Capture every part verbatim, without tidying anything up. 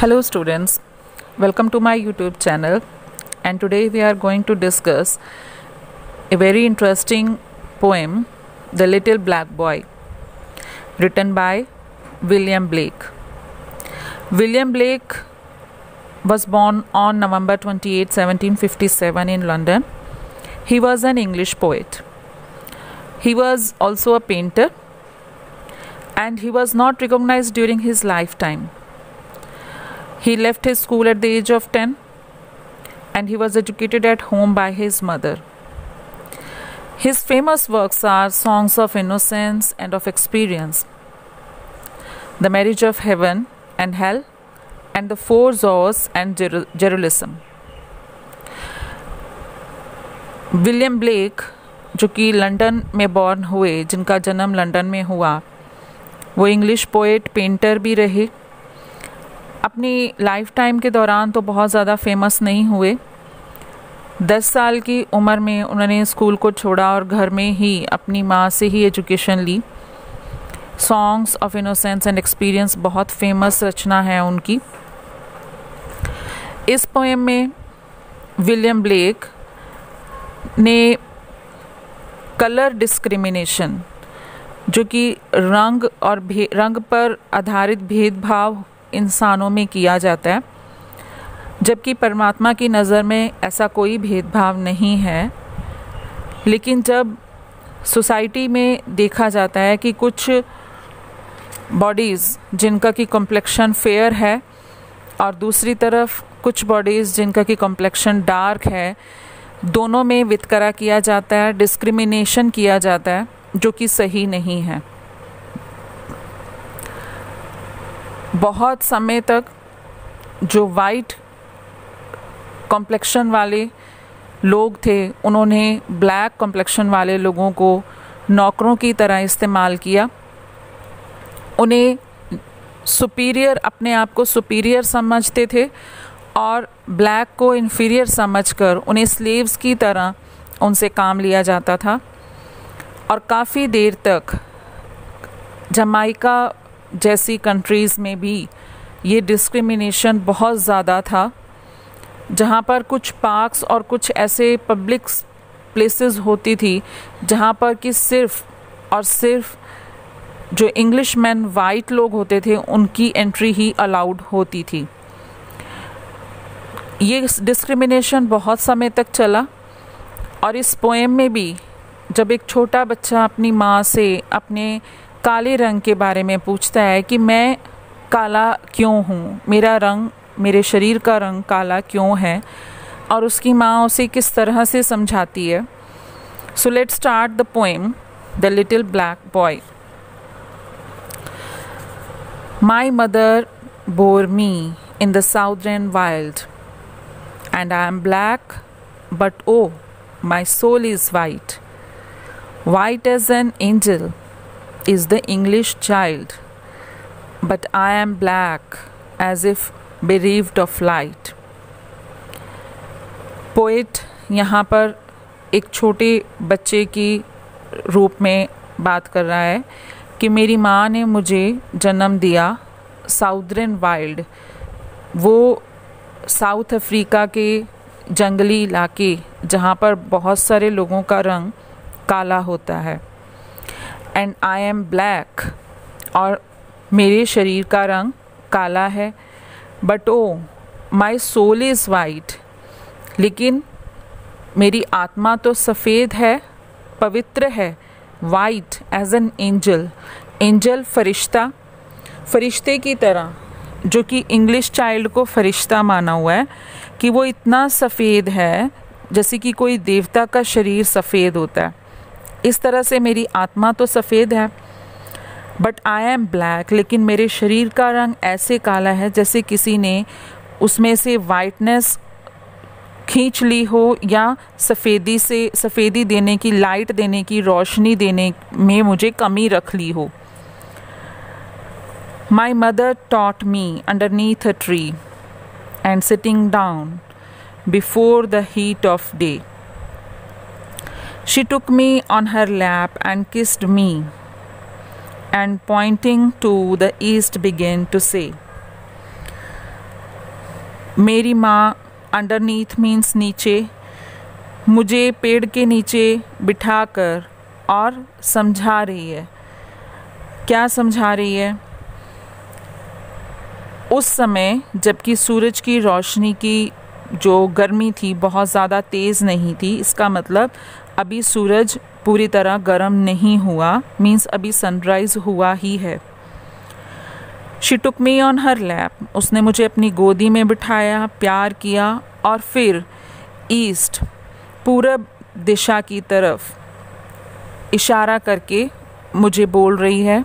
Hello students, welcome to my YouTube channel, and today we are going to discuss a very interesting poem, The Little Black Boy, written by William Blake. William Blake was born on November twenty-eighth, seventeen fifty-seven in London. He was an English poet. He was also a painter, and he was not recognized during his lifetime. He left his school at the age of ten, and he was educated at home by his mother. His famous works are Songs of Innocence and of Experience, The Marriage of Heaven and Hell, and The Four Zoos and Jer- Jerusalem. William Blake, जो कि London में born हुए, जिनका जन्म London में हुआ, वो English poet, painter भी रहे. अपनी लाइफ टाइम के दौरान तो बहुत ज़्यादा फेमस नहीं हुए. दस साल की उम्र में उन्होंने स्कूल को छोड़ा और घर में ही अपनी माँ से ही एजुकेशन ली. Songs of innocence and experience बहुत फेमस रचना है उनकी. इस पोएम में विलियम ब्लेक ने कलर डिस्क्रिमिनेशन, जो कि रंग और भे रंग पर आधारित भेदभाव इंसानों में किया जाता है, जबकि परमात्मा की नज़र में ऐसा कोई भेदभाव नहीं है. लेकिन जब सोसाइटी में देखा जाता है कि कुछ बॉडीज़ जिनका कि कॉम्प्लेक्शन फेयर है और दूसरी तरफ कुछ बॉडीज़ जिनका कि कॉम्प्लेक्शन डार्क है, दोनों में वितकरा किया जाता है, डिस्क्रिमिनेशन किया जाता है, जो कि सही नहीं है. बहुत समय तक जो वाइट कॉम्प्लेक्शन वाले लोग थे, उन्होंने ब्लैक कॉम्प्लेक्शन वाले लोगों को नौकरों की तरह इस्तेमाल किया. उन्हें सुपीरियर, अपने आप को सुपीरियर समझते थे और ब्लैक को इन्फीरियर समझकर उन्हें स्लेव्स की तरह उनसे काम लिया जाता था. और काफ़ी देर तक जमाइका जैसी कंट्रीज़ में भी ये डिस्क्रिमिनेशन बहुत ज़्यादा था, जहाँ पर कुछ पार्क्स और कुछ ऐसे पब्लिक प्लेसेस होती थी जहाँ पर कि सिर्फ और सिर्फ जो इंग्लिश मैन वाइट लोग होते थे उनकी एंट्री ही अलाउड होती थी. ये डिस्क्रिमिनेशन बहुत समय तक चला. और इस पोएम में भी जब एक छोटा बच्चा अपनी माँ से अपने काले रंग के बारे में पूछता है कि मैं काला क्यों हूँ, मेरा रंग, मेरे शरीर का रंग काला क्यों है, और उसकी माँ उसे किस तरह से समझाती है. So let's start the poem the little black boy. My mother bore me in the southern wild, and I am black, but oh, my soul is white. White as an angel is the English child, but I am black as if bereaved of light. Poet यहाँ पर एक छोटे बच्चे की रूप में बात कर रहा है कि मेरी माँ ने मुझे जन्म दिया साउदर्न वाइल्ड, वो साउथ अफ्रीका के जंगली इलाके जहाँ पर बहुत सारे लोगों का रंग काला होता है. एंड आई एम ब्लैक, और मेरे शरीर का रंग काला है. But o my soul is white, लेकिन मेरी आत्मा तो सफ़ेद है, पवित्र है. White as an angel, angel फरिश्ता, फरिश्ते की तरह, जो कि इंग्लिश चाइल्ड को फरिश्ता माना हुआ है कि वो इतना सफ़ेद है जैसे कि कोई देवता का शरीर सफ़ेद होता है. इस तरह से मेरी आत्मा तो सफ़ेद है, बट आई एम ब्लैक, लेकिन मेरे शरीर का रंग ऐसे काला है जैसे किसी ने उसमें से वाइटनेस खींच ली हो या सफ़ेदी से सफ़ेदी देने की, लाइट देने की, रोशनी देने में मुझे कमी रख ली हो. My mother taught me underneath a tree and sitting down before the heat of day. She took me on her lap and kissed me, and pointing to the east began to say, मेरी माँ underneath means नीचे, मुझे पेड़ के नीचे बिठाकर और समझा रही है। क्या समझा रही है? उस समय जबकि सूरज की रोशनी की जो गर्मी थी बहुत ज़्यादा तेज़ नहीं थी, इसका मतलब अभी सूरज पूरी तरह गर्म नहीं हुआ, मीन्स अभी सनराइज़ हुआ ही है। She took me on her lap, उसने मुझे अपनी गोदी में बिठाया, प्यार किया और फिर ईस्ट पूरब दिशा की तरफ इशारा करके मुझे बोल रही है,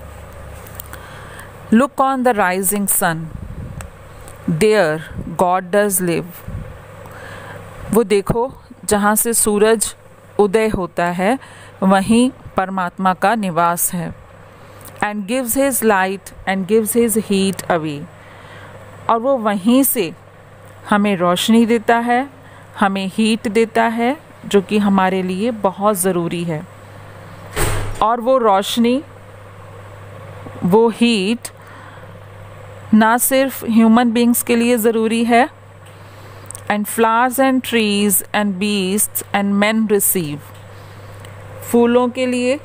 look on the rising sun, there God does live. वो देखो जहाँ से सूरज उदय होता है वहीं परमात्मा का निवास है। And gives his light and gives his heat away, और वो वहीं से हमें रोशनी देता है, हमें हीट देता है, जो कि हमारे लिए बहुत ज़रूरी है। और वो रोशनी, वो हीट ना सिर्फ ह्यूमन बींग्स के लिए ज़रूरी है, and flowers and trees and beasts and man receive, फूलों के लिए,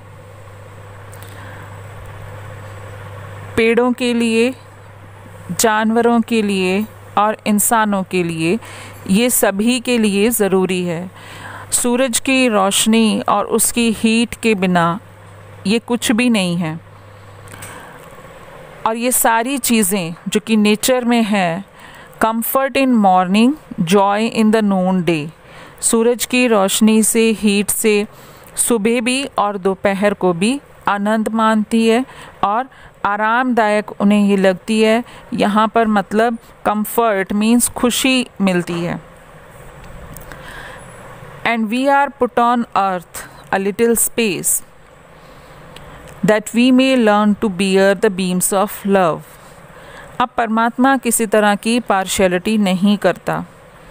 पेड़ों के लिए, जानवरों के लिए और इंसानों के लिए, ये सभी के लिए ज़रूरी है। सूरज की रोशनी और उसकी हीट के बिना ये कुछ भी नहीं है। और ये सारी चीज़ें जो कि नेचर में है, comfort in morning, joy in the noon day, सूरज की रोशनी से, हीट से सुबह भी और दोपहर को भी आनंद मानती है और आरामदायक उन्हें ये लगती है। यहाँ पर मतलब कंफर्ट मीन्स खुशी मिलती है। And we are put on earth a little space that we may learn to bear the beams of love. अब परमात्मा किसी तरह की पार्शियलिटी नहीं करता।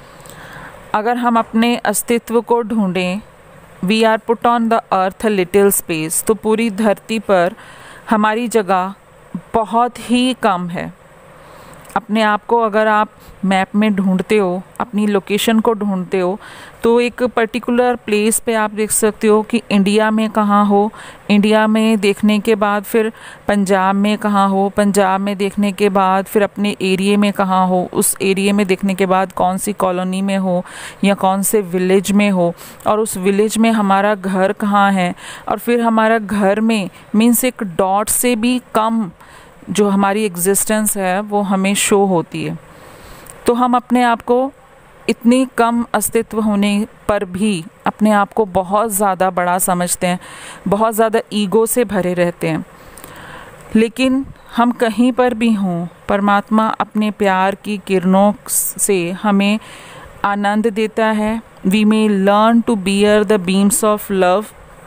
अगर हम अपने अस्तित्व को ढूंढें, we are put on the earth a little space, तो पूरी धरती पर हमारी जगह बहुत ही कम है। अपने आप को अगर आप मैप में ढूंढते हो, अपनी लोकेशन को ढूंढते हो, तो एक पर्टिकुलर प्लेस पे आप देख सकते हो कि इंडिया में कहाँ हो, इंडिया में देखने के बाद फिर पंजाब में कहाँ हो, पंजाब में देखने के बाद फिर अपने एरिया में कहाँ हो, उस एरिया में देखने के बाद कौन सी कॉलोनी में हो या कौन से विलेज में हो, और उस विलेज में हमारा घर कहाँ है, और फिर हमारा घर में मीन्स एक डॉट से भी कम जो हमारी एग्जिस्टेंस है वो हमें शो होती है। तो हम अपने आप को इतनी कम अस्तित्व होने पर भी अपने आप को बहुत ज़्यादा बड़ा समझते हैं, बहुत ज़्यादा ईगो से भरे रहते हैं। लेकिन हम कहीं पर भी हों, परमात्मा अपने प्यार की किरणों से हमें आनंद देता है। We may learn to bear the beams of love.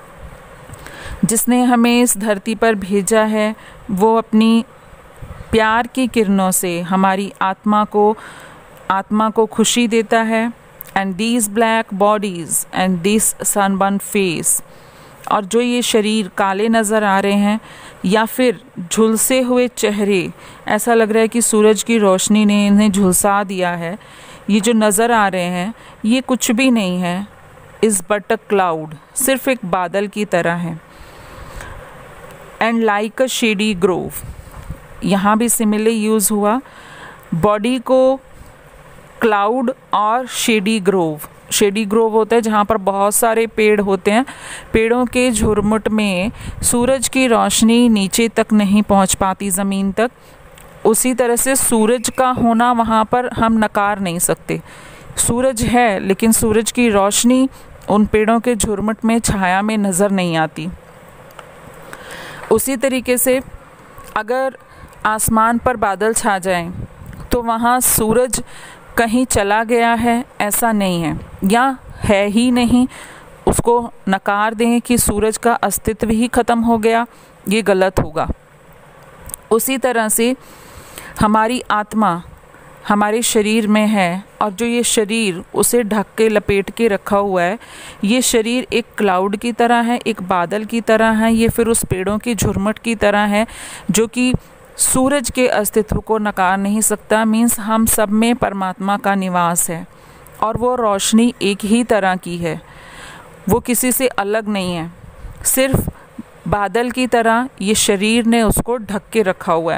जिसने हमें इस धरती पर भेजा है वो अपनी प्यार की किरणों से हमारी आत्मा को आत्मा को खुशी देता है। And these black bodies and this sunburn face, और जो ये शरीर काले नज़र आ रहे हैं या फिर झुलसे हुए चेहरे, ऐसा लग रहा है कि सूरज की रोशनी ने इन्हें झुलसा दिया है, ये जो नज़र आ रहे हैं ये कुछ भी नहीं है, इज़ बट अ क्लाउड, सिर्फ एक बादल की तरह है। And like a shady grove, यहाँ भी सिमिलर यूज़ हुआ, बॉडी को क्लाउड और शेडी ग्रोव। शेडी ग्रोव होता है जहाँ पर बहुत सारे पेड़ होते हैं, पेड़ों के झुरमुट में सूरज की रोशनी नीचे तक नहीं पहुँच पाती, ज़मीन तक। उसी तरह से सूरज का होना वहाँ पर हम नकार नहीं सकते, सूरज है लेकिन सूरज की रोशनी उन पेड़ों के झुरमुट में छाया में नज़र नहीं आती। उसी तरीके से अगर आसमान पर बादल छा जाएं तो वहाँ सूरज कहीं चला गया है ऐसा नहीं है, या है ही नहीं, उसको नकार दें कि सूरज का अस्तित्व ही ख़त्म हो गया, ये गलत होगा। उसी तरह से हमारी आत्मा हमारे शरीर में है, और जो ये शरीर उसे ढक के लपेट के रखा हुआ है, ये शरीर एक क्लाउड की तरह है, एक बादल की तरह है, ये फिर उस पेड़ों की झुरमुट की तरह है जो कि सूरज के अस्तित्व को नकार नहीं सकता। मीन्स हम सब में परमात्मा का निवास है और वो रोशनी एक ही तरह की है, वो किसी से अलग नहीं है। सिर्फ बादल की तरह ये शरीर ने उसको ढक के रखा हुआ है।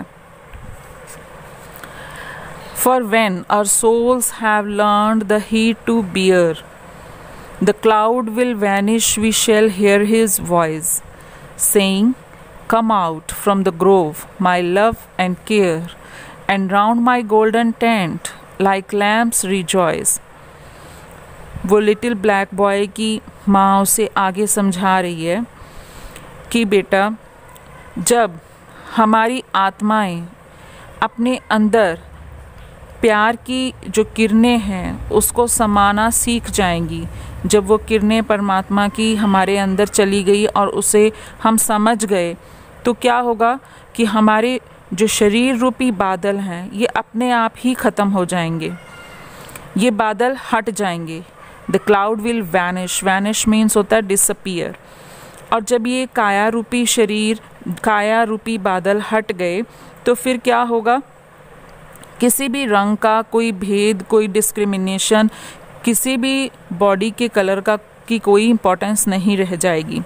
For when our souls have learned the heat to bear, the cloud will vanish, we shall hear his voice, saying, Come out from the grove, my love and care, and round my golden tent, like lambs rejoice. वो little black boy की माँ उसे आगे समझा रही है कि बेटा, जब हमारी आत्माएं अपने अंदर प्यार की जो किरणें हैं उसको समाना सीख जाएंगी, जब वो किरणें परमात्मा की हमारे अंदर चली गई और उसे हम समझ गए, तो क्या होगा कि हमारे जो शरीर रूपी बादल हैं ये अपने आप ही ख़त्म हो जाएंगे, ये बादल हट जाएंगे। The cloud will vanish, vanish means होता है डिसअपियर। और जब ये काया रूपी शरीर, काया रूपी बादल हट गए तो फिर क्या होगा, किसी भी रंग का कोई भेद, कोई डिस्क्रिमिनेशन, किसी भी बॉडी के कलर का की कोई इम्पोर्टेंस नहीं रह जाएगी।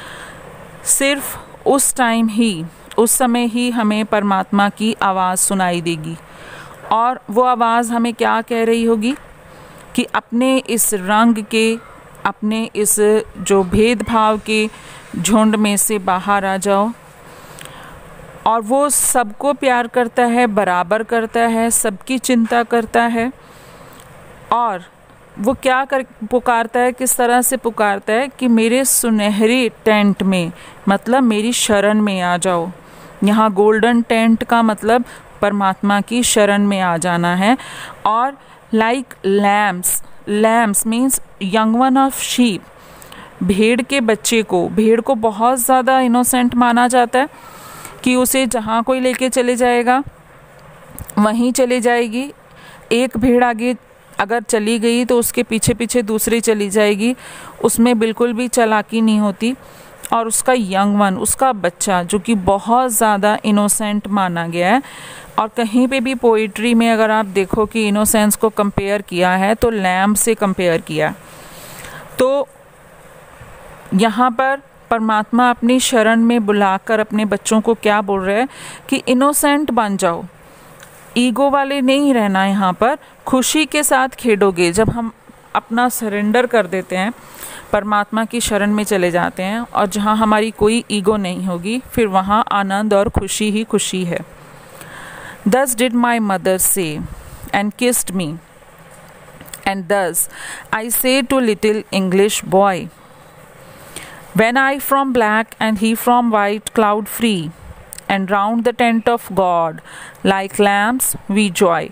सिर्फ उस टाइम ही, उस समय ही हमें परमात्मा की आवाज़ सुनाई देगी और वो आवाज़ हमें क्या कह रही होगी कि अपने इस रंग के, अपने इस जो भेदभाव के झुंड में से बाहर आ जाओ। और वो सबको प्यार करता है, बराबर करता है, सबकी चिंता करता है। और वो क्या कर पुकारता है, किस तरह से पुकारता है कि मेरे सुनहरे टेंट में, मतलब मेरी शरण में आ जाओ। यहाँ गोल्डन टेंट का मतलब परमात्मा की शरण में आ जाना है। और like lambs, lambs means young one of sheep, भेड़ के बच्चे को, भेड़ को बहुत ज़्यादा इनोसेंट माना जाता है कि उसे जहाँ कोई लेके चले जाएगा वहीं चले जाएगी। एक भेड़ आगे अगर चली गई तो उसके पीछे पीछे दूसरी चली जाएगी, उसमें बिल्कुल भी चालाकी नहीं होती। और उसका यंग वन, उसका बच्चा, जो कि बहुत ज़्यादा इनोसेंट माना गया है। और कहीं पे भी पोइट्री में अगर आप देखो कि इनोसेंस को कंपेयर किया है तो लैम्ब से कंपेयर किया। तो यहाँ पर परमात्मा अपनी शरण में बुलाकर अपने बच्चों को क्या बोल रहे हैं कि इनोसेंट बन जाओ, ईगो वाले नहीं रहना, यहाँ पर खुशी के साथ खेलोगे। जब हम अपना सरेंडर कर देते हैं, परमात्मा की शरण में चले जाते हैं और जहाँ हमारी कोई ईगो नहीं होगी, फिर वहाँ आनंद और खुशी ही खुशी है। Thus did my mother say and kissed me, and thus I say to little English boy, when I from black and he from white cloud free, and round the tent of God like lambs we joy.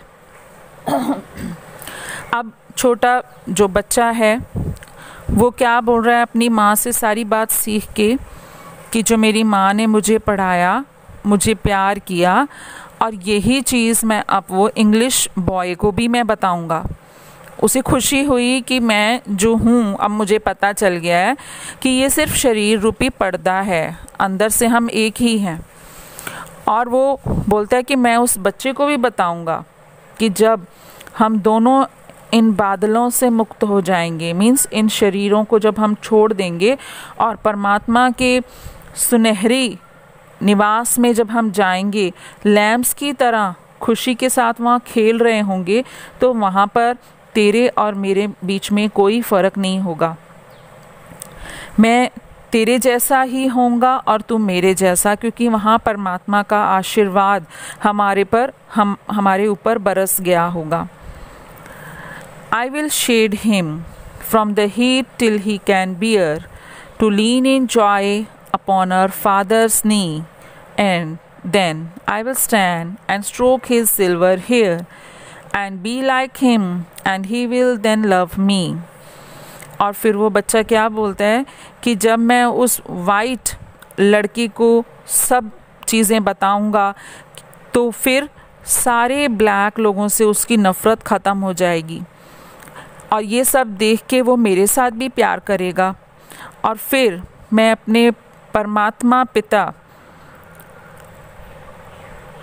अब छोटा जो बच्चा है वो क्या बोल रहा है अपनी माँ से सारी बात सीख के कि जो मेरी माँ ने मुझे पढ़ाया, मुझे प्यार किया, और यही चीज़ मैं अब वो इंग्लिश बॉय को भी मैं बताऊंगा। उसे खुशी हुई कि मैं जो हूँ अब मुझे पता चल गया है कि ये सिर्फ शरीर रूपी पर्दा है, अंदर से हम एक ही हैं। और वो बोलता है कि मैं उस बच्चे को भी बताऊंगा कि जब हम दोनों इन बादलों से मुक्त हो जाएंगे, मीन्स इन शरीरों को जब हम छोड़ देंगे और परमात्मा के सुनहरी निवास में जब हम जाएंगे, लैम्प्स की तरह खुशी के साथ वहाँ खेल रहे होंगे, तो वहाँ पर तेरे और मेरे बीच में कोई फ़र्क नहीं होगा। मैं तेरे जैसा ही होऊंगा और तू मेरे जैसा, क्योंकि वहाँ परमात्मा का आशीर्वाद हमारे पर हम हमारे ऊपर बरस गया होगा। I will shade him from the heat till he can bear, to lean in joy upon our father's knee, and then I will stand and stroke his silver hair, and be like him, and he will then love me. और फिर वो बच्चा क्या बोलता है कि जब मैं उस वाइट लड़की को सब चीज़ें बताऊंगा तो फिर सारे ब्लैक लोगों से उसकी नफ़रत ख़त्म हो जाएगी, और ये सब देख के वो मेरे साथ भी प्यार करेगा। और फिर मैं अपने परमात्मा पिता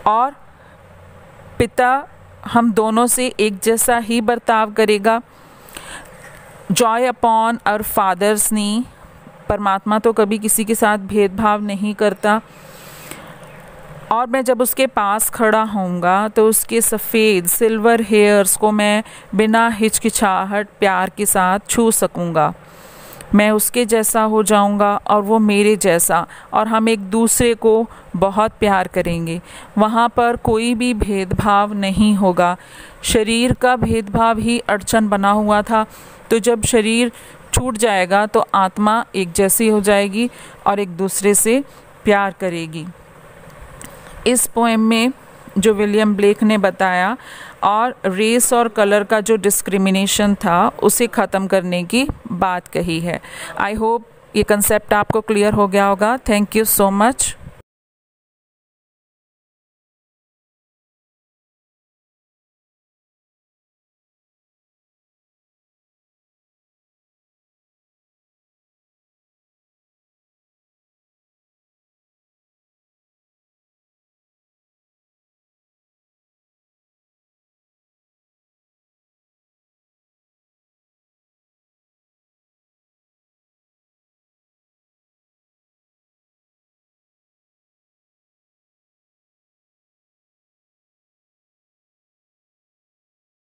और पिता हम दोनों से एक जैसा ही बर्ताव करेगा। Joy upon our father's knee, परमात्मा तो कभी किसी के साथ भेदभाव नहीं करता। और मैं जब उसके पास खड़ा होऊंगा तो उसके सफ़ेद सिल्वर हेयर्स को मैं बिना हिचकिचाहट प्यार के साथ छू सकूंगा। मैं उसके जैसा हो जाऊंगा और वो मेरे जैसा, और हम एक दूसरे को बहुत प्यार करेंगे। वहाँ पर कोई भी भेदभाव नहीं होगा। शरीर का भेदभाव ही अड़चन बना हुआ था, तो जब शरीर छूट जाएगा तो आत्मा एक जैसी हो जाएगी और एक दूसरे से प्यार करेगी। इस पोएम में जो विलियम ब्लेक ने बताया और रेस और कलर का जो डिस्क्रिमिनेशन था उसे ख़त्म करने की बात कही है। आई होप ये कंसेप्ट आपको क्लियर हो गया होगा। Thank you so much.